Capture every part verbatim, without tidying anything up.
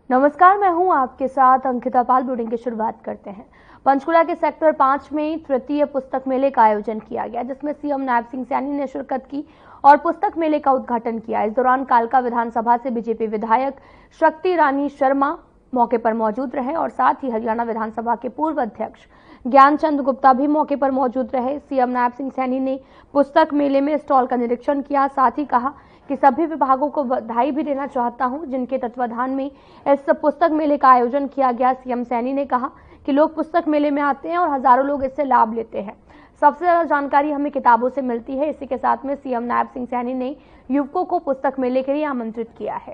नमस्कार, मैं हूं आपके साथ अंकिता पाल। बुलेटिन की शुरुआत करते हैं। पंचकुला के सेक्टर पांच में तृतीय पुस्तक मेले का आयोजन किया गया, जिसमें सीएम नायब सिंह सैनी ने शिरकत की और पुस्तक मेले का उद्घाटन किया। इस दौरान कालका विधानसभा से बीजेपी विधायक शक्ति रानी शर्मा मौके पर मौजूद रहे और साथ ही हरियाणा विधानसभा के पूर्व अध्यक्ष ज्ञानचंद गुप्ता भी मौके पर मौजूद रहे। सीएम नायब सिंह सैनी ने पुस्तक मेले में स्टॉल का निरीक्षण किया, साथ ही कहा कि सभी विभागों को बधाई भी देना चाहता हूं जिनके तत्वाधान में इस पुस्तक मेले का आयोजन किया गया। सीएम सैनी ने कहा कि लोग पुस्तक मेले में आते हैं और हजारों लोग इससे लाभ लेते हैं। सबसे ज्यादा जानकारी हमें किताबों से मिलती है। इसी के साथ में सीएम नायब सिंह सैनी ने युवकों को पुस्तक मेले के लिए आमंत्रित किया है।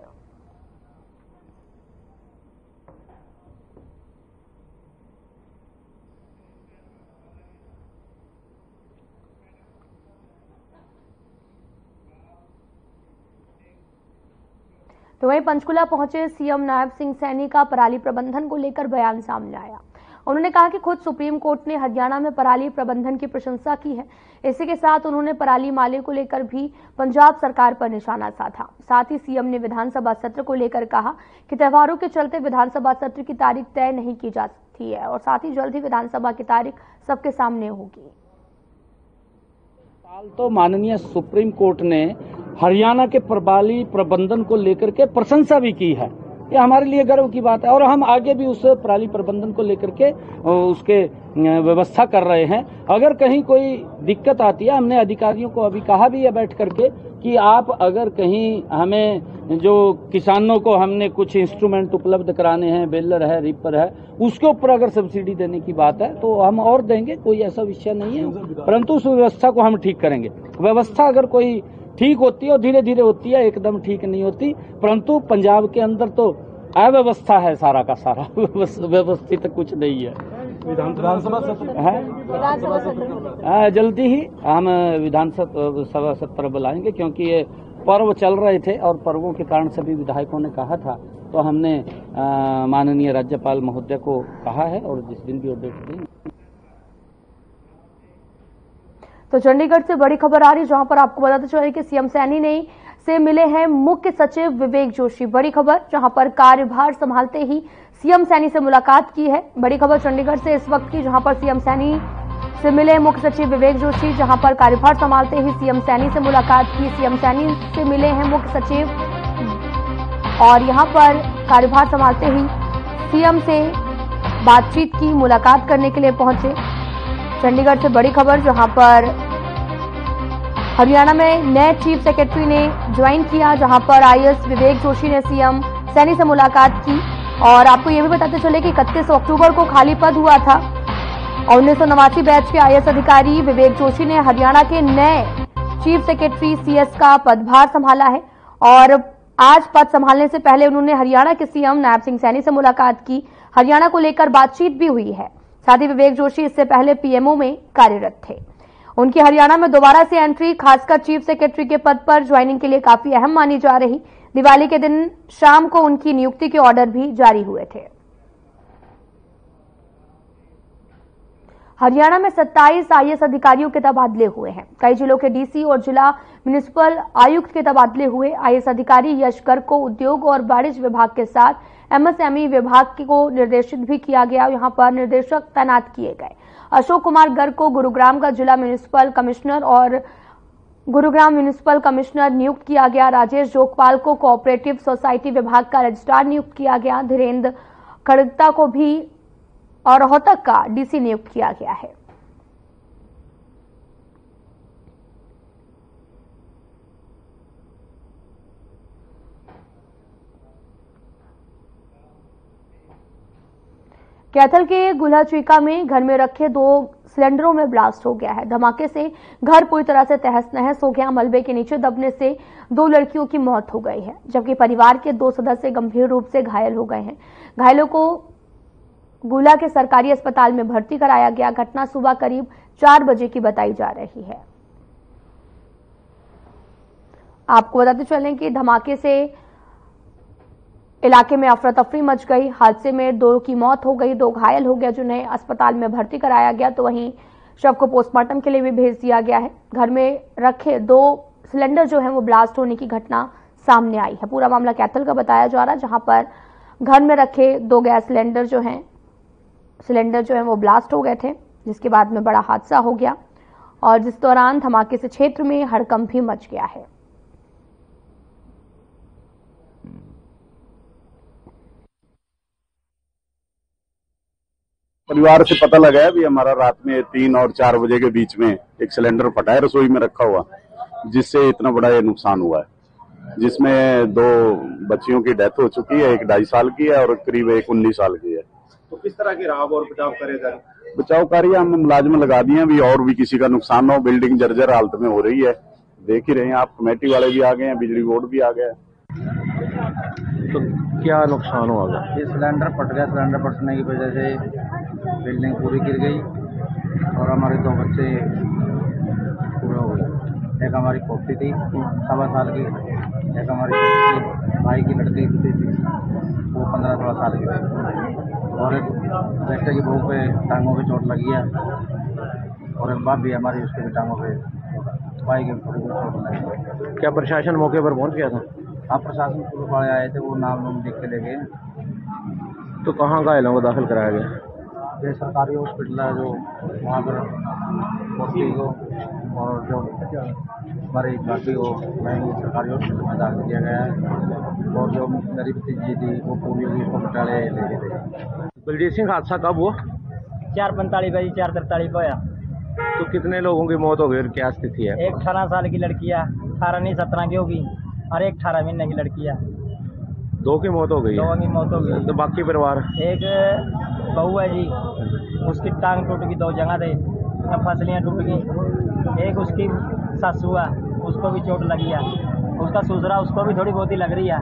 तो वहीं पंचकुला पहुंचे सीएम नायब सिंह सैनी का पराली प्रबंधन को लेकर बयान सामने आया। उन्होंने कहा कि खुद सुप्रीम कोर्ट ने हरियाणा में पराली प्रबंधन की प्रशंसा की है। इसी के साथ उन्होंने पराली माले को लेकर भी पंजाब सरकार पर निशाना साधा। साथ ही सीएम ने विधानसभा सत्र को लेकर कहा कि त्योहारों के चलते विधानसभा सत्र की तारीख तय नहीं की जा सकती है और साथ ही जल्द ही विधानसभा की तारीख सबके सामने होगी। साल तो माननीय सुप्रीम कोर्ट ने हरियाणा के पराली प्रबंधन को लेकर के प्रशंसा भी की है। ये हमारे लिए गर्व की बात है और हम आगे भी उस पराली प्रबंधन को लेकर के उसके व्यवस्था कर रहे हैं। अगर कहीं कोई दिक्कत आती है, हमने अधिकारियों को अभी कहा भी है बैठ करके कि आप अगर कहीं हमें जो किसानों को हमने कुछ इंस्ट्रूमेंट उपलब्ध कराने हैं, बेलर है, रिपर है, उसके ऊपर अगर सब्सिडी देने की बात है तो हम और देंगे, कोई ऐसा विषय नहीं है। परंतु उस व्यवस्था को हम ठीक करेंगे। व्यवस्था अगर कोई ठीक होती है और धीरे धीरे होती है, एकदम ठीक नहीं होती। परंतु पंजाब के अंदर तो अव्यवस्था है, सारा का सारा व्यवस्थित कुछ नहीं है। विधानसभा सत्र है जल्दी ही हम विधानसभा सत्र बुलाएंगे, क्योंकि ये पर्व चल रहे थे और पर्वों के कारण सभी विधायकों ने कहा था, तो हमने माननीय राज्यपाल महोदय को कहा है और जिस दिन भी अपडेट देंगे। तो चंडीगढ़ से बड़ी खबर आ रही है, जहां पर आपको बताते चले कि सीएम सैनी ने से मिले हैं मुख्य सचिव विवेक जोशी। बड़ी खबर, जहां पर कार्यभार संभालते ही सीएम सैनी से मुलाकात की है। बड़ी खबर चंडीगढ़ से इस वक्त की, जहां पर सीएम सैनी से मिले मुख्य सचिव विवेक जोशी, जहां पर कार्यभार संभालते ही सीएम सैनी से मुलाकात की। सीएम सैनी से मिले हैं मुख्य सचिव और यहां पर कार्यभार संभालते ही सीएम से बातचीत की, मुलाकात करने के लिए पहुंचे। चंडीगढ़ से बड़ी खबर, जहां पर हरियाणा में नए चीफ सेक्रेटरी ने ज्वाइन किया, जहां पर आईएएस विवेक जोशी ने सीएम सैनी से मुलाकात की। और आपको यह भी बताते चले कि इकतीस अक्टूबर को खाली पद हुआ था और उन्नीस सौ नवासी बैच के आईएएस अधिकारी विवेक जोशी ने हरियाणा के नए चीफ सेक्रेटरी सीएस का पदभार संभाला है। और आज पद संभालने से पहले उन्होंने हरियाणा के सीएम नायब सिंह सैनी से मुलाकात की। हरियाणा को लेकर बातचीत भी हुई है। साथ ही विवेक जोशी इससे पहले पीएमओ में कार्यरत थे। उनकी हरियाणा में दोबारा से एंट्री खासकर चीफ सेक्रेटरी के पद पर ज्वाइनिंग के लिए काफी अहम मानी जा रही। दिवाली के दिन शाम को उनकी नियुक्ति के ऑर्डर भी जारी हुए थे। हरियाणा में सत्ताईस आईएएस अधिकारियों के तबादले हुए हैं। कई जिलों के डीसी और जिला म्युनिसिपल आयुक्त के तबादले हुए। आईएएस अधिकारी यश गर्ग को उद्योग और वाणिज्य विभाग के साथ एमएसएमई विभाग को निर्देशित भी किया गया। यहां पर निर्देशक तैनात किए गए। अशोक कुमार गर्ग को गुरुग्राम का जिला म्युनिसिपल कमिश्नर और गुरुग्राम म्युनिसिपल कमिश्नर नियुक्त किया गया। राजेश जोगपाल को कोऑपरेटिव सोसाइटी विभाग का रजिस्ट्रार नियुक्त किया गया। धीरेन्द्र खड़गता को भी और रोहतक का डीसी नियुक्त किया गया है। कैथल के गुल्हाचीका में घर में रखे दो सिलेंडरों में ब्लास्ट हो गया है। धमाके से घर पूरी तरह से तहस नहस हो गया। मलबे के नीचे दबने से दो लड़कियों की मौत हो गई है, जबकि परिवार के दो सदस्य गंभीर रूप से घायल हो गए हैं। घायलों को गुला के सरकारी अस्पताल में भर्ती कराया गया। घटना सुबह करीब चार बजे की बताई जा रही है। आपको बताते चलें कि धमाके से इलाके में अफरा तफरी मच गई। हादसे में दो की मौत हो गई, दो घायल हो गए, जिन्हें अस्पताल में भर्ती कराया गया। तो वहीं शव को पोस्टमार्टम के लिए भी भेज दिया गया है। घर में रखे दो सिलेंडर जो है वो ब्लास्ट होने की घटना सामने आई है। पूरा मामला कैथल का बताया जा रहा है, जहां पर घर में रखे दो गैस सिलेंडर जो हैं सिलेंडर जो हैं वो ब्लास्ट हो गए थे, जिसके बाद में बड़ा हादसा हो गया और जिस दौरान धमाके से क्षेत्र में हड़कंप भी मच गया है। परिवार से पता लगा है भी हमारा रात में तीन और चार बजे के बीच में एक सिलेंडर फटा है रसोई में रखा हुआ, जिससे इतना बड़ा ये नुकसान हुआ है, जिसमें दो बच्चियों की डेथ हो चुकी है, एक ढाई साल की है और करीब एक उन्नीस साल की है। तो किस तरह की राहत और बचाव करेगा? बचाव कार्य हम मुलाजिम लगा दिए अभी, और भी किसी का नुकसान हो, बिल्डिंग जर्जर हालत में हो रही है, देख ही रहे हैं आप। कमेटी वाले भी आ गए हैं, बिजली बोर्ड भी आ गया। तो क्या नुकसान हुआ? ये सिलेंडर फट गया। सिलेंडर फटने की वजह से बिल्डिंग पूरी गिर गई और हमारे दो बच्चे पूरे हो गए। एक हमारी पोती थी सवा साल की, एक हमारी भाई की लड़की थी वो पंद्रह सोलह साल की थी, और एक बेटे की बहू पे टांगों पे चोट लगी है और एक बाप भी हमारी उसके भी टांगों पे भाई के थोड़ी चोट लगी। क्या प्रशासन मौके पर पहुंच गया था? आप प्रशासन पुलिस वाले आए थे, वो नाम नाम लिख के ले गए। तो कहाँ घायलों को दाखिल कराया गया? ये सरकारी हॉस्पिटल है जो वहाँ पर पोती को और जो हमारी भाभी को वहीं सरकारी हॉस्पिटल में दाखिल किया गया है, और जो मेरी भतीजी थी वो पूरी हुई उसको बटाले ले गए थे। बलजीत सिंह, हादसा कब हुआ? चार पैंतालीस बजे चार तरतालीस को आया। तो कितने लोगों की मौत हो गई और क्या स्थिति है? एक अठारह साल की लड़की है, अठारह नहीं सत्रह की होगी, और एक अठारह महीने की लड़की है। दो की मौत हो गई? दो की मौत हो गई। तो बाकी परिवार? एक बहू है जी, उसकी टांग टूट गई, दो जगह थे फसलियाँ टूट गई। एक उसकी सासू है, उसको भी चोट लगी है, उसका ससुरा उसको भी थोड़ी बहुत ही लग रही है।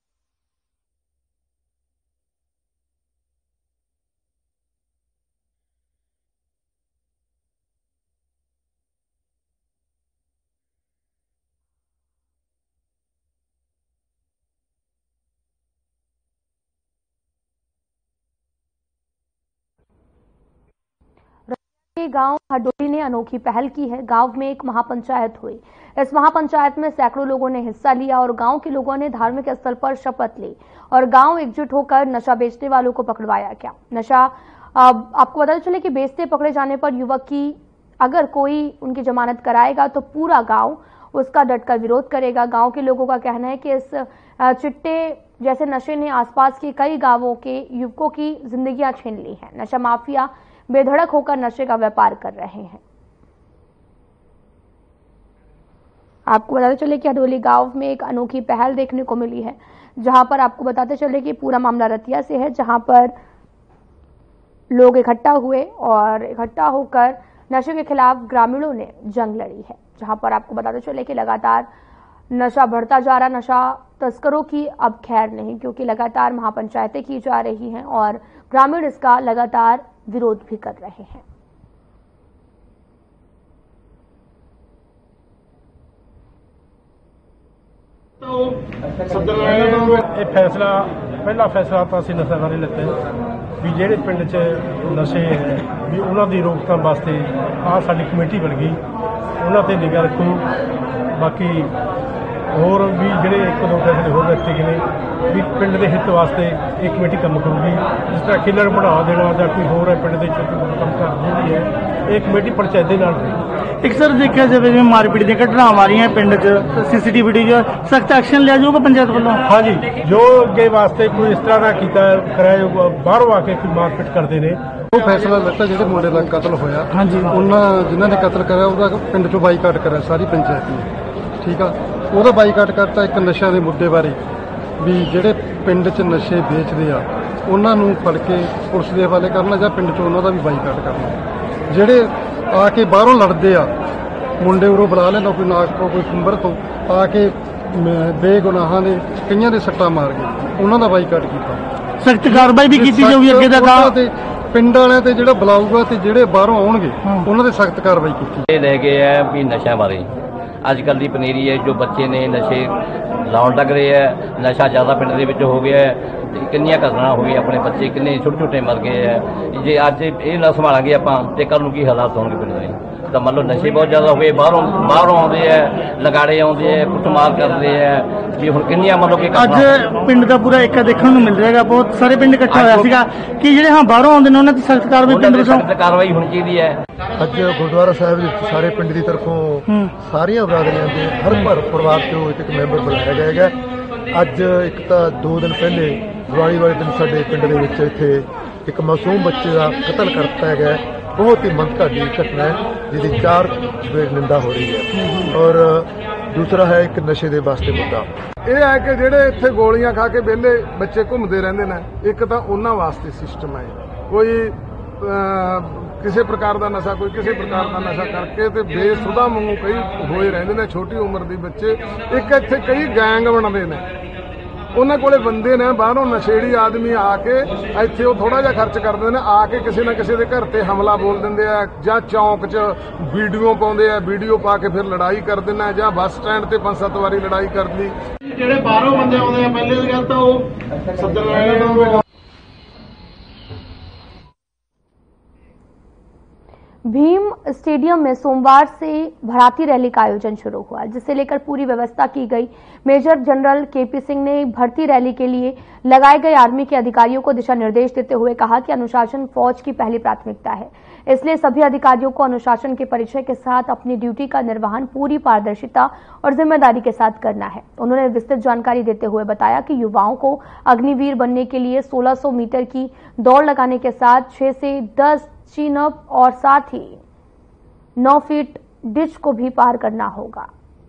गांव हडोली ने अनोखी पहल की है। गांव में एक महापंचायत हुई। इस महापंचायत में सैकड़ों लोगों ने हिस्सा लिया और गांव के लोगों ने धार्मिक स्थल पर शपथ ली और गांव एकजुट होकर नशा बेचने वालों को पकड़वाया गया। नशा आपको पता चले कि बेचते पकड़े जाने पर युवक की अगर कोई उनकी जमानत कराएगा तो पूरा गांव उसका डटकर विरोध करेगा। गांव के लोगों का कहना है कि इस चिट्टे जैसे नशे ने आसपास के कई गांवों के युवकों की जिंदगियां छीन ली हैं। नशा माफिया बेधड़क होकर नशे का व्यापार कर रहे हैं। आपको बताते चले कि हडोली गांव में एक अनोखी पहल देखने को मिली है, जहां पर आपको बताते चले कि पूरा मामला रतिया से है, जहां पर लोग इकट्ठा हुए और इकट्ठा होकर नशे के खिलाफ ग्रामीणों ने जंग लड़ी है। जहां पर आपको बताते चले कि लगातार नशा बढ़ता जा रहा। नशा तस्करों की अब खैर नहीं, क्योंकि लगातार महापंचायतें की जा रही हैं और ग्रामीण इसका लगातार विरोध भी कर रहे हैं। ਇਹ ਫੈਸਲਾ ਪਹਿਲਾ ਫੈਸਲਾ ਤਾਂ ਅਸੀਂ ਨਸ਼ਾ ਬਾਰੇ ਲਿੱਤਾ ਵੀ ਜਿਹੜੇ ਪਿੰਡ 'ਚ ਨਸ਼ੇ ਹੈ ਵੀ ਉਹਨਾਂ ਦੀ ਰੋਕਥਾਮ ਵਾਸਤੇ ਆਹ ਸਾਡੀ ਕਮੇਟੀ ਬਣ ਗਈ, ਉਹਨਾਂ ਤੇ ਨਿਗਾਹ ਰੱਖੋ। ਬਾਕੀ ਹੋਰ ਵੀ ਜਿਹੜੇ ਇੱਕ ਦੋ ਫੈਸਲੇ ਹੋਰ ਦਿੱਤੇ ਗਏ ਨੇ ਵੀ ਪਿੰਡ ਦੇ ਹਿੱਤ ਵਾਸਤੇ ਇਹ ਕਮੇਟੀ ਕੰਮ ਕਰੂਗੀ। ਜਿਸ ਤਰ੍ਹਾਂ ਖੇਲਰ ਬਣਾ ਦੇਣਾ ਜਾਂ ਕੋਈ ਹੋਰ ਹੈ ਪਿੰਡ ਦੇ ਛੋਟੇ ਮੋਟੇ ਕੰਮ ਕਰ ਜਿਹੜੀ ਹੈ ਇਹ ਕਮੇਟੀ ਪੰਚਾਇਤ ਦੇ ਨਾਲ ਰਹੇਗੀ। एक सर देखा जाए जिवें मारपीट दी घटना आ रही है पिंड च सीसीटीवी जो सख्त एक्शन लिया जाऊगा पंचायत वालों? हाँ जी, जो अगे वास्ते कोई इस तरह का किया कराया जाऊगा, बाहरों आके कोई मारपीट करते हैं। ਉਹ ਫੈਸਲਾ ਲਿੱਤਾ ਜਿਹੜੇ ਮੁੰਡੇ ਦਾ ਕਤਲ ਹੋਇਆ, ਹਾਂਜੀ, ਉਹਨਾਂ ਜਿਨ੍ਹਾਂ ਨੇ ਕਤਲ ਕਰਿਆ ਉਹਦਾ ਪਿੰਡ ਚੋਂ ਬਾਈਕਾਟ ਕਰਿਆ ਸਾਰੀ ਪੰਚਾਇਤ ਨੇ। ਠੀਕ ਆ, ਉਹਦਾ ਬਾਈਕਾਟ ਕਰਤਾ। ਇੱਕ ਨਸ਼ਿਆਂ ਦੇ ਮੁੱਦੇ ਬਾਰੇ ਵੀ ਜਿਹੜੇ ਪਿੰਡ 'ਚ ਨਸ਼ੇ ਵੇਚਦੇ ਆ ਉਹਨਾਂ ਨੂੰ ਫੜ ਕੇ ਪੁਲਿਸ ਦੇ ਹਵਾਲੇ ਕਰਨਾ ਜਾਂ ਪਿੰਡ 'ਚ ਉਹਨਾਂ ਦਾ ਵੀ ਬਾਈਕਾਟ ਕਰਨਾ। ਜਿਹੜੇ ਆ ਕੇ ਬਾਹਰੋਂ ਲੜਦੇ ਆ ਮੁੰਡੇ ਉਰੋਂ ਬੁਲਾ ਲੈਂਦਾ ਕੋਈ ਨਾਗ ਤੋਂ ਕੋਈ ਕੁੰਬਰ ਤੋਂ ਆ ਕੇ ਬੇਗੁਨਾਹਾਂ ਦੇ ਕਈਆਂ ਦੇ ਸੱਟਾਂ ਮਾਰ ਗਏ, ਉਹਨਾਂ ਦਾ ਬਾਈਕਾਟ ਕੀਤਾ। ਸਖਤ ਕਾਰਵਾਈ ਵੀ ਕੀਤੀ ਜਾਊਗੀ ਅੱਗੇ ਦਾ ਕੰਮ ਤੇ ਪਿੰਡ ਵਾਲਿਆਂ ਤੇ ਜਿਹੜਾ ਬੁਲਾਊਗਾ ਤੇ ਜਿਹੜੇ ਬਾਹਰੋਂ ਆਉਣਗੇ ਉਹਨਾਂ ਦੇ ਸਖਤ ਕਾਰਵਾਈ ਕੀਤੀ। ਇਹ ਲੈ ਗਏ ਹੈ ਵੀ ਨਸ਼ਿਆਂ ਬਾਰੇ ਅੱਜ ਕੱਲ੍ਹ ਦੀ ਪਨੀਰੀ ਹੈ, ਜੋ ਬੱਚੇ ਨੇ ਨਸ਼ੇ ਲਾਉਣ ਲੱਗ ਰਹੇ ਹੈ, ਨਸ਼ਾ ਜ਼ਿਆਦਾ ਪਿੰਡ ਦੇ ਵਿੱਚ ਹੋ ਗਿਆ ਹੈ। ਕਿੰਨੀਆਂ ਘਟਨਾ ਹੋ ਗਈਆਂ, ਆਪਣੇ ਬੱਚੇ ਕਿੰਨੇ ਛੋਟੇ ਛੋਟੇ ਮਰ ਗਏ ਹੈ। ਜੇ ਅੱਜ ਇਹ ਨਾ ਸੰਭਾਲਾਂਗੇ ਆਪਾਂ ਤੇ ਕੱਲ੍ਹ ਨੂੰ ਕੀ ਹਾਲਾਤ ਹੋਣਗੇ ਪਿੰਡ ਦੇ। ਤਾਂ ਮੰਨ ਲਓ ਨਸ਼ੇ ਬਹੁਤ ਜ਼ਿਆਦਾ ਹੋ ਗਏ, ਬਾਹਰੋਂ ਬਾਹਰੋਂ ਆਉਂਦੇ ਆ, ਲਗਾੜੇ ਆਉਂਦੇ ਆ, ਕੁੱਟਮਾਰ ਕਰਦੇ ਆ ਵੀ ਹੁਣ ਕਿੰਨੀਆਂ ਮੰਨ ਲਓ ਕਿ ਅੱਜ ਪਿੰਡ ਦਾ ਪੂਰਾ ਏਕਾ ਦੇਖਣ ਨੂੰ ਮਿਲ ਰਿਹਾਗਾ, ਬਹੁਤ ਸਾਰੇ ਪਿੰਡ ਇਕੱਠਾ ਹੋਇਆ ਸੀਗਾ ਕਿ ਜਿਹੜੇ ਹਾਂ ਬਾਹਰੋਂ ਆਉਂਦੇ ਨੇ ਉਹਨਾਂ ਦੀ ਸਖਤ ਕਾਰਵਾਈ ਪਿੰਡ ਵਿੱਚੋਂ ਸਖਤ ਕਾਰਵਾਈ ਹੋਣੀ ਚਾਹੀਦੀ ਹੈ। ਅੱਜ ਗੁਰਦੁਆਰਾ ਸਾਹਿਬ ਵਿੱਚ ਸਾਰੇ ਪਿੰਡ ਦੀ ਤਰਫੋਂ ਸਾਰੀਆਂ ਬਰਾਦਰੀਆਂ ਦੇ ਹਰ ਭਰ ਪਰਿਵਾਰ ਤੋਂ ਇੱਕ ਇੱਕ ਮੈਂਬਰ ਬੁਲਾਇਆ ਗਿਆ ਹੈਗਾ। ਅੱਜ ਇੱਕ ਤਾਂ ਦੋ ਦਿਨ ਪਹਿਲੇ ਦੀਵਾਲੀ ਵਾਲੇ ਦਿਨ ਸਾਡੇ ਪਿੰਡ ਦੇ ਵਿੱਚ ਇੱਥੇ ਇੱਕ ਮਾਸੂਮ ਬੱਚੇ ਦਾ ਕਤਲ ਕਰਤਾ ਹੈਗਾ। ਬਹੁਤ ਹੀ ਮੰਦਭਾਗੀ ਘਟਨਾ ਹੈ ਜਿਹਦੀ ਚਾਰ ਵੇਰ ਨਿੰਦਾ ਹੋ ਰਹੀ ਹੈ। ਔਰ ਦੂਸਰਾ ਹੈ ਇੱਕ ਨਸ਼ੇ ਦੇ ਵਾਸਤੇ ਮੁੱਦਾ ਇਹ ਹੈ ਕਿ ਜਿਹੜੇ ਇੱਥੇ ਗੋਲੀਆਂ ਖਾ ਕੇ ਵਿਹਲੇ ਬੱਚੇ ਘੁੰਮਦੇ ਰਹਿੰਦੇ ਨੇ, ਇੱਕ ਤਾਂ ਉਹਨਾਂ ਵਾਸਤੇ ਸਿਸਟਮ ਹੈ ਕੋਈ ਕਿਸੇ ਪ੍ਰਕਾਰ ਦਾ ਨਸ਼ਾ ਕੋਈ ਕਿਸੇ ਪ੍ਰਕਾਰ ਦਾ ਨਸ਼ਾ ਕਰਕੇ ਤੇ ਬੇਸੁਦਾ ਵਾਂਗੂ ਕਈ ਹੋਏ ਰਹਿੰਦੇ ਨੇ ਛੋਟੀ ਉਮਰ ਦੇ ਬੱਚੇ। ਇੱਕ ਇੱਥੇ ਕਈ ਗੈਂਗ ਬਣਦੇ ਨੇ, ਉਹਨਾਂ ਕੋਲੇ ਬੰਦੇ ਨੇ ਬਾਹਰੋਂ ਨਸ਼ੇੜੀ ਆਦਮੀ ਆ ਕੇ ਇੱਥੇ ਉਹ ਥੋੜਾ ਜਿਹਾ ਖਰਚ ਕਰਦੇ ਨੇ, ਆ ਕੇ ਕਿਸੇ ਨਾ ਕਿਸੇ ਦੇ ਘਰ ਤੇ ਹਮਲਾ ਬੋਲ ਦਿੰਦੇ ਆ ਜਾਂ ਚੌਂਕ 'ਚ ਵੀਡੀਓ ਪਾਉਂਦੇ ਆ, ਵੀਡੀਓ ਪਾ ਕੇ ਫਿਰ ਲੜਾਈ ਕਰ ਦਿੰਦੇ ਜਾਂ ਬੱਸ ਸਟੈਂਡ ਤੇ ਪੰਜ ਸੱਤ ਵਾਰੀ ਲੜਾਈ ਕਰ ਲਈ। ਜਿਹੜੇ ਬਾਹਰੋਂ ਬੰਦੇ ਆਉਂਦੇ ਆ ਪਹਿਲੇ ਦੀ ਗੱਲ ਤਾਂ ਉਹ ਸੱਜਣ ਵਾਲੇ भीम स्टेडियम में सोमवार से भर्ती रैली का आयोजन शुरू हुआ, जिसे लेकर पूरी व्यवस्था की गई। मेजर जनरल केपी सिंह ने भर्ती रैली के लिए लगाए गए आर्मी के अधिकारियों को दिशा निर्देश देते हुए कहा कि अनुशासन फौज की पहली प्राथमिकता है, इसलिए सभी अधिकारियों को अनुशासन के परिचय के साथ अपनी ड्यूटी का निर्वहन पूरी पारदर्शिता और जिम्मेदारी के साथ करना है। उन्होंने विस्तृत जानकारी देते हुए बताया कि युवाओं को अग्निवीर बनने के लिए सोलह सौ मीटर की दौड़ लगाने के साथ छह से दस चीन अप और साथ ही नौ फीट डिच को भी पार करना होगा।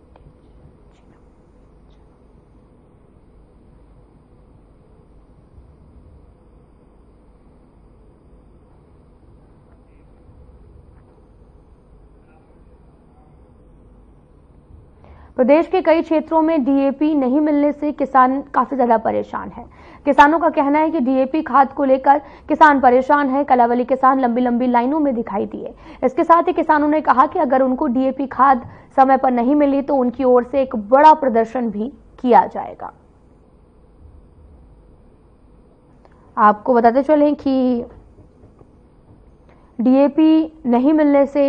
प्रदेश के कई क्षेत्रों में डीएपी नहीं मिलने से किसान काफी ज्यादा परेशान हैं। किसानों का कहना है कि डीएपी खाद को लेकर किसान परेशान है। कलावली किसान लंबी लंबी लाइनों में दिखाई दिए। इसके साथ ही किसानों ने कहा कि अगर उनको डीएपी खाद समय पर नहीं मिली तो उनकी ओर से एक बड़ा प्रदर्शन भी किया जाएगा। आपको बताते चलें कि डीएपी नहीं मिलने से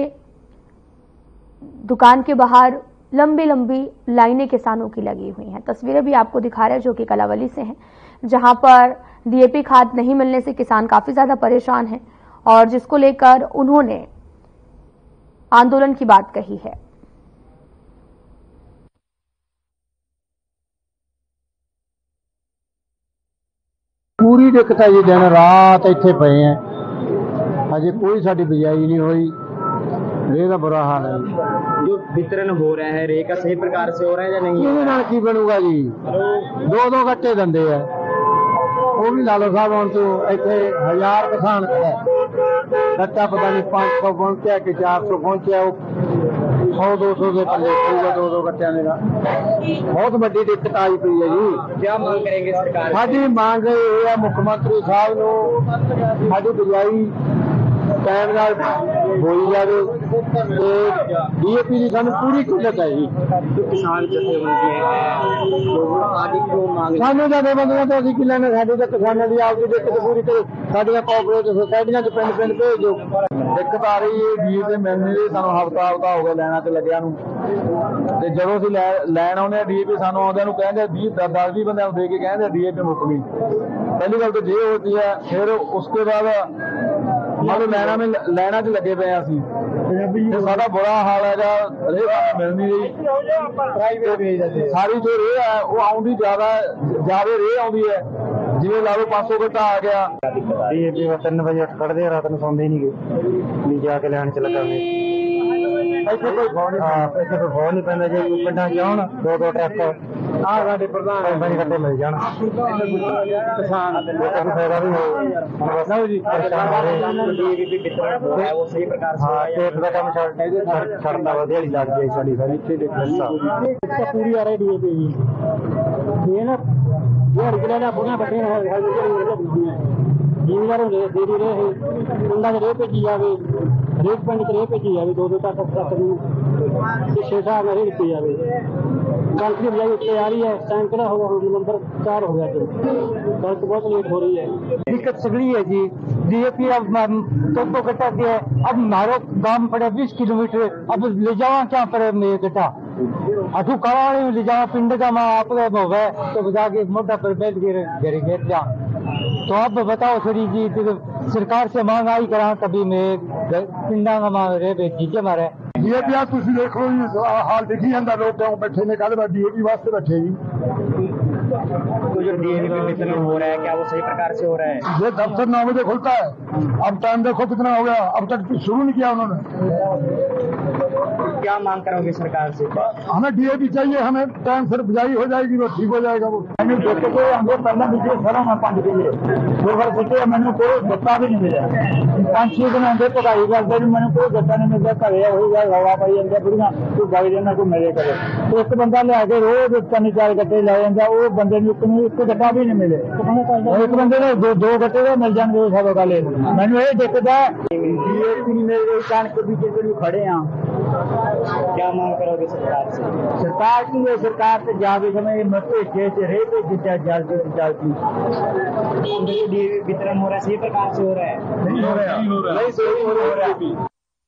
दुकान के बाहर लंबी लंबी लाइनें किसानों की लगी हुई हैं। तस्वीरें भी आपको दिखा रहे हैं जो कि कलावली से हैं, जहां पर डीएपी खाद नहीं मिलने से किसान काफी ज्यादा परेशान हैं और जिसको लेकर उन्होंने आंदोलन की बात कही है। पूरी दिक्कत है जी, दिन रात इत्थे पे हैं, अजे कोई साडी बिजाई नहीं हुई। रे का बुरा हाल है। जो वितरण हो रहा है रे का सही प्रकार से हो रहा है या नहीं? ਇਹਦੇ ਨਾਲ ਕੀ ਬਣੂਗਾ ਜੀ? ਦੋ ਦੋ ਗੱਟੇ ਦਿੰਦੇ ਆ, ਉਹ ਵੀ ਲਾਲੋ ਸਾਹਿਬ ਹੁਣ ਤੋਂ ਇੱਥੇ ਹਜ਼ਾਰ ਕਿਸਾਨ ਖੜਾ ਗੱਟਾ ਪਤਾ ਨਹੀਂ ਪੰਜ ਸੌ ਪਹੁੰਚਿਆ ਕਿ ਚਾਰ ਸੌ ਪਹੁੰਚਿਆ, ਉਹ सौ दो सौ के पल्ले पूरा दो दो गट्टिया मेरा बहुत बड़ी दिक्कत आई पई है जी। क्या मांग करेंगे सरकार? साडी मांग ये है मुख्यमंत्री साहब नूं साडी बिजाई टाइम नाल होई जावे ते डीएपी दी सानूं पूरी किल्लत है जी। किसान जथेबंदियां हैं लोग आगे क्यों मांग सानूं जथेबंदियां तो असीं की लैणे, साडी ते किसानां दी आपदी दिक्कत पूरी करे, साडियां कोऑपरेटिव सोसाइटियां च पिंड पिंड भेजो। दिक्कत आ रही है डीएपी मिलने दी, सानूं हफ्ता हफ्ता हो गया लैणा ते लग्गिया नूं ते जदों असीं लैण आउंदे डीएपी सानूं आउंदिਆਂ ਨੂੰ ਕਹਿੰਦੇ बीस दस बीस ਬੰਦਿਆਂ ਨੂੰ ਦੇ ਕੇ ਕਹਿੰਦੇ डीएपी मुक गई। पहली गल तो ये होती है, फिर उसके बाद मतलब लैना में लैना च लगे पे असीं साडा बुरा हाल है। रेह मिल नहीं रही, सारी जो रेह है वो आउंदी ज्यादा ज्यादा रेह आउंदी है, जिवें ला लो पांच सौ घट्टा आ गया। डीएपी तीन बजे कढ़दे रात में सौंदे नहीं गए, नीचे आके लैन च लगा ਇੱਥੇ ਕੋਈ ਫੋਨ ਹਾਂ ਇੱਥੇ ਕੋਈ ਫੋਨ ਨਹੀਂ ਪੈਂਦਾ। ਜੇ ਕੋਈ ਪਿੰਡਾਂ ਚ ਆਉਣ ਦੋ ਦੋ ਟਰੱਕ ਆਹ ਸਾਡੇ ਪ੍ਰਧਾਨ ਪੰਜ ਘੰਟੇ ਮਿਲ ਜਾਣ ਕਿਸਾਨ ਲੋਕਾਂ ਨੂੰ ਫਾਇਦਾ ਵੀ ਹੋ ਲਓ ਜੀ। ਪਰੇਸ਼ਾਨ ਹੋ ਰਹੇ डीएपी वितरण हो रहा है वो सही प्रकार से ਹਾਂ ਖੇਤ ਦਾ ਕੰਮ ਛੱਡ ਛੱਡਦਾ ਵਾ, ਦਿਹਾੜੀ ਲੱਗ ਗਈ ਸਾਡੀ ਸਾਰੀ ਇੱਥੇ ਦੇ ਖਰਚਾ पूरी आ रही डीएपी जी। ये ना दिहाड़ी के लेना बुढ़िया बच्चे जिम्मेदार होंगे दे रहे पिंडा च रेह भेजी जावे ਹਰੇਕ ਪਿੰਡ 'ਚ ਰੇਹ ਭੇਜੀ ਜਾਵੇ, ਦੋ ਦੋ ਤੱਕ ਤੱਕ ਨੂੰ ਤੇ ਛੇ ਸਾਲ ਨਾਲ ਰੇਹ ਦਿੱਤੀ ਜਾਵੇ। ਕਣਕ ਦੀ ਬਿਜਾਈ ਉੱਤੇ ਆ रही है, सैंकड़ा हो गया, नंबर चार हो गया, तो कणक बहुत लेट हो रही है। दिक्कत सगड़ी है जी, डीएपी अब तो कटा दिया है, अब हमारे गांव पड़े बीस किलोमीटर, अब ले जावा क्या पड़े मेरे कटा अठू कवाड़ी में ले जावा पिंड का माँ आप होगा तो बजा के मोटा पर बैठ के घरे बैठ जा। तो अब बताओ थोड़ी जी, तो सरकार से महंगाई करा तभी मैं पिंडा का माँ रे बेची के मारे डीएपी आ तुम देख लो जी, हाल देखी जाता लोग क्यों बैठे ने कल डीएपी वास्ते बैठे जी। तो जो डीएपी वितरण हो रहा है क्या वो सही प्रकार से हो रहा है? ये दफ्तर नौ बजे खुलता है, अब टाइम देखो कितना हो गया, अब तक शुरू नहीं किया उन्होंने। क्या मांग करोगे सरकार से? हमें डीएपी चाहिए, हमें टाइम से बिजाई हो जाएगी वो ठीक हो जाएगा। वो मैंने देखे थे हमको पहले नीचे सर में पाँच के लिए दो बार सोचे, मैंने कोई गत्ता भी नहीं मिला। पाँच छह दिन अंदर पढ़ाई करते मैंने कोई गत्ता नहीं मिलता, करे वही गल हवा पाई अंदर बुढ़िया कोई गाड़ी देना कोई मेरे करे। तो एक बंदा ले आके रोज तीन चार गट्टे लै जाता, वो बंदे एक गट्टा भी नहीं मिले। एक बंदे ने दो दो गट्टे मिल जाएंगे सब गल। मैंने ये देखता कणक बीच खड़े हाँ, क्या मांग करोगे सरकार से? सरकार की है, सरकार से जावे समय मत भेजे रे भेजे जल्दी से जल्दी। डीएपी वितरण हो रहा है सही प्रकार से हो रहा है? नहीं हो रहा है, नहीं सही हो रहा है।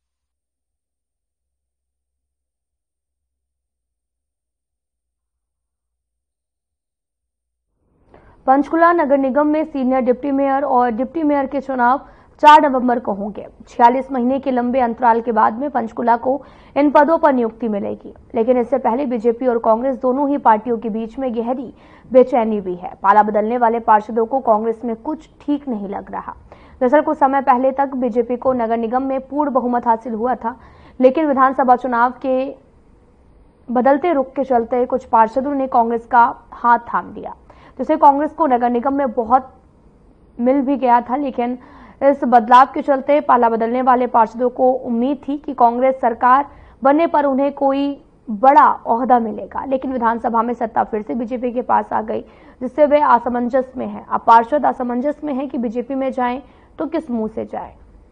पंचकुला नगर निगम में सीनियर डिप्टी मेयर और डिप्टी मेयर के चुनाव चार नवंबर को होंगे। छियालीस महीने के लंबे अंतराल के बाद में पंचकुला को इन पदों पर नियुक्ति मिलेगी, लेकिन इससे पहले बीजेपी और कांग्रेस दोनों ही पार्टियों के बीच में गहरी बेचैनी भी है। पाला बदलने वाले पार्षदों को कांग्रेस में कुछ ठीक नहीं लग रहा। दरअसल कुछ समय पहले तक बीजेपी को नगर निगम में पूर्ण बहुमत हासिल हुआ था, लेकिन विधानसभा चुनाव के बदलते रुख के चलते कुछ पार्षदों ने कांग्रेस का हाथ थाम लिया, जिससे कांग्रेस को नगर निगम में बहुत मिल भी गया था। लेकिन इस बदलाव के चलते पाला बदलने वाले पार्षदों को उम्मीद थी कि कांग्रेस सरकार बनने पर उन्हें कोई बड़ा ओहदा मिलेगा, लेकिन विधानसभा में सत्ता फिर से बीजेपी के पास आ गई, जिससे वे असमंजस में हैं। अब पार्षद असमंजस में हैं कि बीजेपी में जाएं तो किस मुंह से जाएं।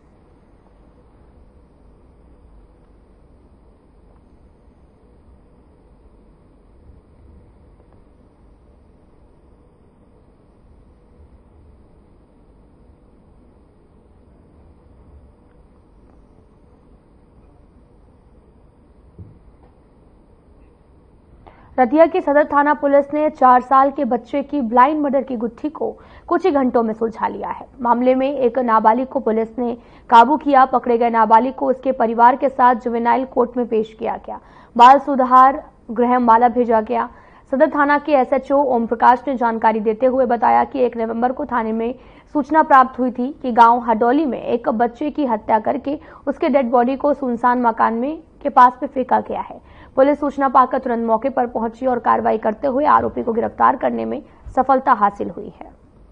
रतिया की सदर थाना पुलिस ने चार साल के बच्चे की ब्लाइंड मर्डर की गुत्थी को कुछ ही घंटों में सुलझा लिया है। मामले में एक नाबालिग को पुलिस ने काबू किया। पकड़े गए नाबालिग को उसके परिवार के साथ जुवेनाइल कोर्ट में पेश किया गया। बाल सुधार गृह माला भेजा गया। सदर थाना के एसएचओ ओम प्रकाश ने जानकारी देते हुए बताया कि एक नवंबर को थाने में सूचना प्राप्त हुई थी कि गांव हडौली में एक बच्चे की हत्या करके उसके डेड बॉडी को सुनसान मकान में के पास में फेंका गया है। पुलिस सूचना पाकर तुरंत मौके पर पहुंची और कार्रवाई करते हुए आरोपी को गिरफ्तार करने में सफलता हासिल हुई है।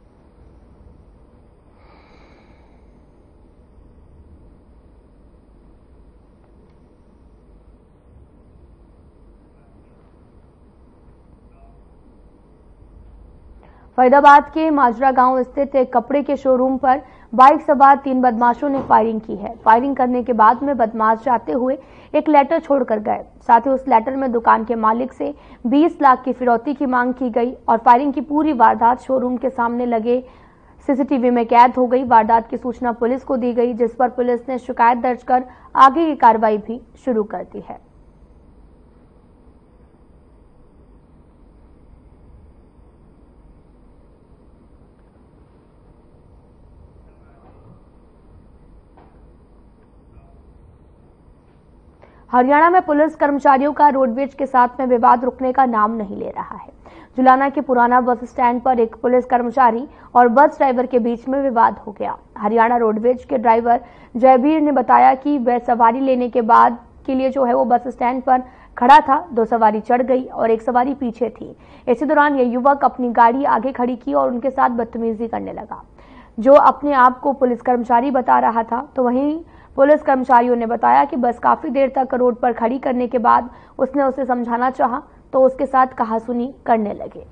फरीदाबाद के माजरा गांव स्थित एक कपड़े के शोरूम पर बाइक सवार तीन बदमाशों ने फायरिंग की है। फायरिंग करने के बाद में बदमाश जाते हुए एक लेटर छोड़कर गए। साथ ही उस लेटर में दुकान के मालिक से बीस लाख की फिरौती की मांग की गई और फायरिंग की पूरी वारदात शोरूम के सामने लगे सीसीटीवी में कैद हो गई। वारदात की सूचना पुलिस को दी गई, जिस पर पुलिस ने शिकायत दर्ज कर आगे की कार्रवाई भी शुरू कर दी है। हरियाणा में पुलिस कर्मचारियों का रोडवेज के साथ में विवाद रुकने का नाम नहीं ले रहा है। जुलाना के पुराना बस स्टैंड पर एक पुलिस कर्मचारी और बस ड्राइवर के बीच में विवाद हो गया। हरियाणा रोडवेज के ड्राइवर जयबीर ने बताया कि वह सवारी लेने के बाद के लिए जो है वो बस स्टैंड पर खड़ा था। दो सवारी चढ़ गई और एक सवारी पीछे थी। इसी दौरान यह युवक अपनी गाड़ी आगे खड़ी की और उनके साथ बदतमीजी करने लगा, जो अपने आप को पुलिस कर्मचारी बता रहा था। तो वहीं पुलिस कर्मचारियों ने बताया कि बस काफी देर तक रोड पर खड़ी करने के बाद उसने उसे समझाना चाहा तो उसके साथ कहासुनी करने लगे।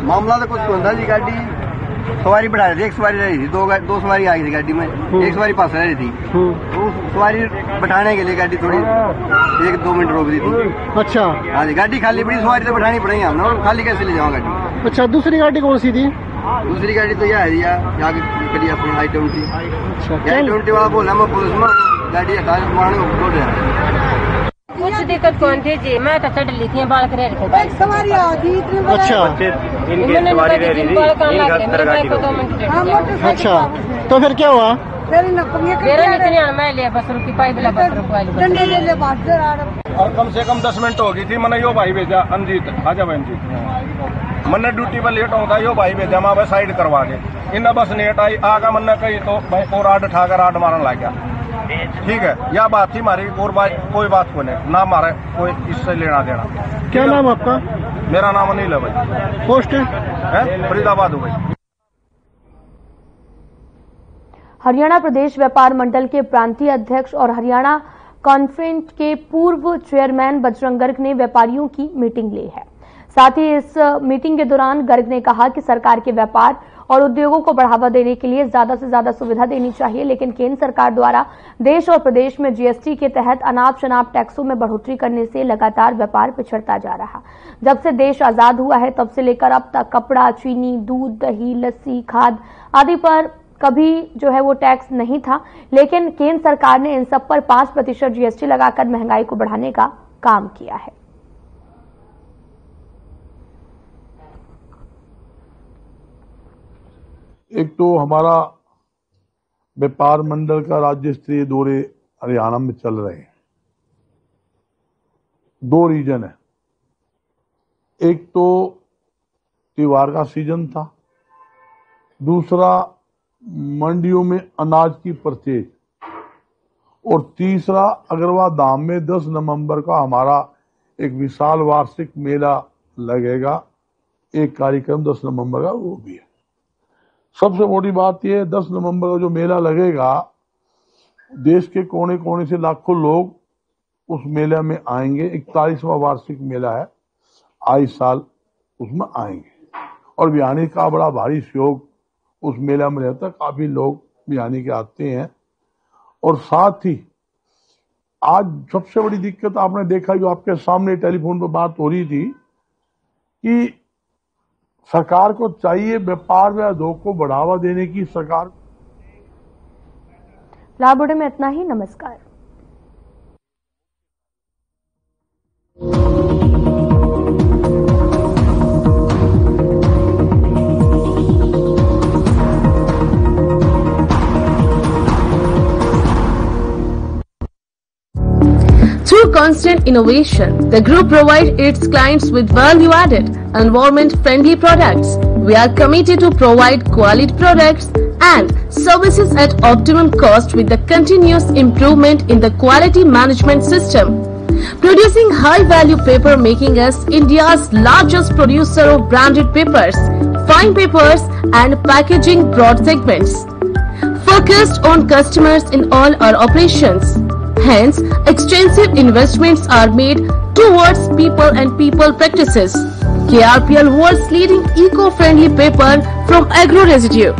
मामला तो कुछ होता जी, गाड़ी सवारी बढ़ा रही थी, एक सवारी रही थी, दो दो सवारी आ गई थी गाड़ी में, एक सवारी पास रह रही थी, तो सवारी बैठाने के लिए गाड़ी थोड़ी एक दो मिनट रोक दी थी। अच्छा। हाँ जी, गाड़ी खाली पड़ी, सवारी तो बैठानी पड़ेगी हमने, और खाली कैसे ले जाऊँ गाड़ी। अच्छा, दूसरी गाड़ी कौन सी थी? दूसरी गाड़ी तो यह है यहाँ की अपनी आई ट्वेंटी। अच्छा, आई ट्वेंटी वाला बोला मैं पुलिस में गाड़ी हटा मारने को बोल रहा। कुछ दिक्कत कौन थी जी, मैं तो चढ़ ली थी बाल करे थे, सवारी आती इतनी। अच्छा, अच्छा, तो फिर क्या हुआ? मैं लिया बस रुकी पाई बिला बस और कम से कम दस मिनट हो गई थी, मैंने यो भाई भेजा अंजीत, आजा भाई अंजीत, मैंने ड्यूटी पर लेट होता यो भाई भेजा, मैं बस साइड करवा के इन बस लेट आई आगा, मैंने कही तो भाई और आड ठाकर आड मारने लग गया। ठीक है, यह बात थी हमारी, और बात कोई बात को नहीं, ना मारे कोई इससे लेना देना। क्या नाम आपका? मेरा नाम अनिल है भाई। पोस्ट है फरीदाबाद हो भाई। हरियाणा प्रदेश व्यापार मंडल के प्रांतीय अध्यक्ष और हरियाणा कॉन्फ्रेंट के पूर्व चेयरमैन बजरंग गर्ग ने व्यापारियों की मीटिंग ली है। साथ ही इस मीटिंग के दौरान गर्ग ने कहा कि सरकार के व्यापार और उद्योगों को बढ़ावा देने के लिए ज्यादा से ज्यादा सुविधा देनी चाहिए, लेकिन केंद्र सरकार द्वारा देश और प्रदेश में जीएसटी के तहत अनाप शनाप टैक्सों में बढ़ोतरी करने से लगातार व्यापार पिछड़ता जा रहा। जब से देश आजाद हुआ है तब से लेकर अब तक कपड़ा, चीनी, दूध, दही, लस्सी, खाद आदि पर कभी जो है वो टैक्स नहीं था, लेकिन केंद्र सरकार ने इन सब पर पांच प्रतिशत जीएसटी लगाकर महंगाई को बढ़ाने का काम किया है। एक तो हमारा व्यापार मंडल का राज्य स्तरीय दौरे हरियाणा में चल रहे हैं। दो रीजन है, एक तो त्योहार का सीजन था, दूसरा मंडियों में अनाज की परचेज, और तीसरा अग्रवा धाम में दस नवंबर का हमारा एक विशाल वार्षिक मेला लगेगा, एक कार्यक्रम दस नवंबर का वो भी है। सबसे बड़ी बात यह है, दस नवंबर का जो मेला लगेगा, देश के कोने कोने से लाखों लोग उस मेले में आएंगे। इकतालीसवां वार्षिक मेला है, आई साल उसमें आएंगे, और बिहानी का बड़ा भारी सहयोग उस मेला में रहता है, काफी लोग बिहानी के आते हैं। और साथ ही आज सबसे बड़ी दिक्कत आपने देखा, जो आपके सामने टेलीफोन पर बात हो रही थी, कि सरकार को चाहिए व्यापार व उद्योग को बढ़ावा देने की। सरकार लाभ बुलेटिन में इतना ही। नमस्कार। Through constant innovation, the group provides its clients with value-added, environment-friendly products. We are committed to provide quality products and services at optimum cost with the continuous improvement in the quality management system. Producing high-value paper, making us India's largest producer of branded papers, fine papers and packaging broad segments. Focused on customers in all our operations. Hence, extensive investments are made towards people and people practices. K R P L world's leading eco-friendly paper from agro residue.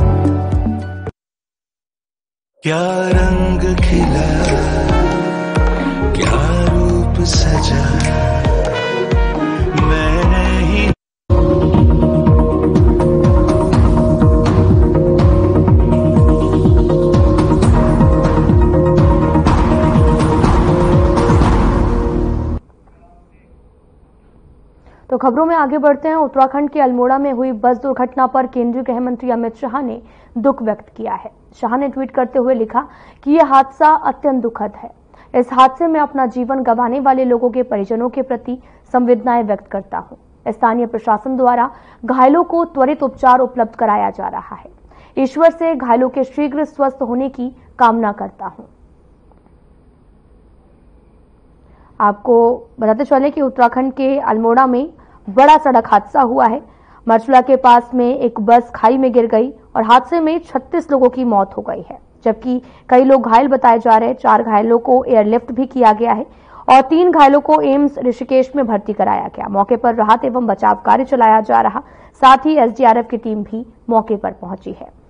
क्या रंग खिला, क्या रूप सजा, मैंने ही तो खबरों में आगे बढ़ते हैं। उत्तराखंड के अल्मोड़ा में हुई बस दुर्घटना पर केंद्रीय गृह मंत्री अमित शाह ने दुख व्यक्त किया है। शाह ने ट्वीट करते हुए लिखा कि यह हादसा अत्यंत दुखद है। इस हादसे में अपना जीवन गंवाने वाले लोगों के परिजनों के प्रति संवेदनाएं व्यक्त करता हूं। स्थानीय प्रशासन द्वारा घायलों को त्वरित उपचार उपलब्ध कराया जा रहा है। ईश्वर से घायलों के शीघ्र स्वस्थ होने की कामना करता हूं। आपको बताते चले कि उत्तराखंड के अल्मोड़ा में बड़ा सड़क हादसा हुआ है। मरचुला के पास में एक बस खाई में गिर गई और हादसे में छत्तीस लोगों की मौत हो गई है, जबकि कई लोग घायल बताए जा रहे हैं। चार घायलों को एयरलिफ्ट भी किया गया है और तीन घायलों को एम्स ऋषिकेश में भर्ती कराया गया। मौके पर राहत एवं बचाव कार्य चलाया जा रहा, साथ ही एसडीआरएफ की टीम भी मौके पर पहुंची है।